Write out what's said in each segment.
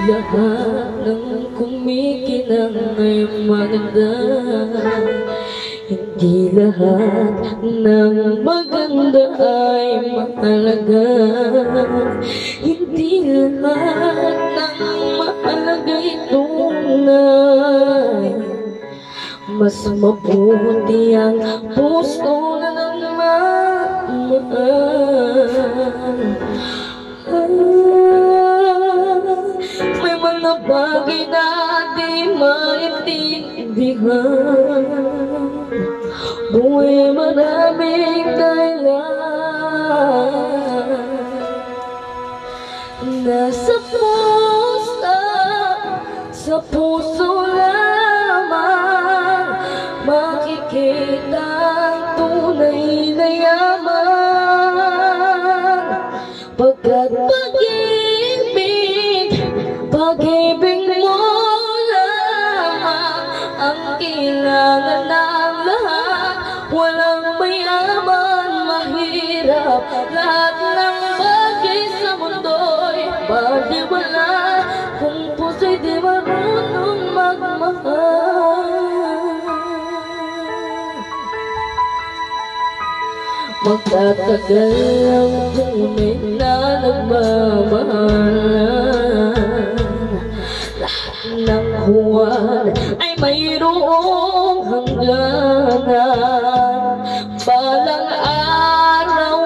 lahat ng kumikinang ay maganda. Hindi lahat ng maganda ay mahalaga. Hindi lahat ng mahalaga ay tunay. Mas mabuti ang puso na nagmamahal. May mga bagay na di maintindihan. Buhay maraming kailan. Nasa puso, sa puso lamang makikita ang tunay na yaman. Pagkat pag-ibig mo lamang ang kailangan ng lahat. Walang mayaman, mahirap, lahat ng bagay sa mundo'y baliwala kung puso'y di marunong magmahal. Magtatagal ang tunay na nagmamahal. Lahat ng buwan ay mayroong hangganan. Balang araw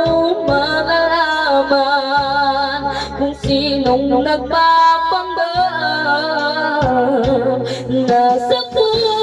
malalaman kung sinong nagpapangga. Nasa puso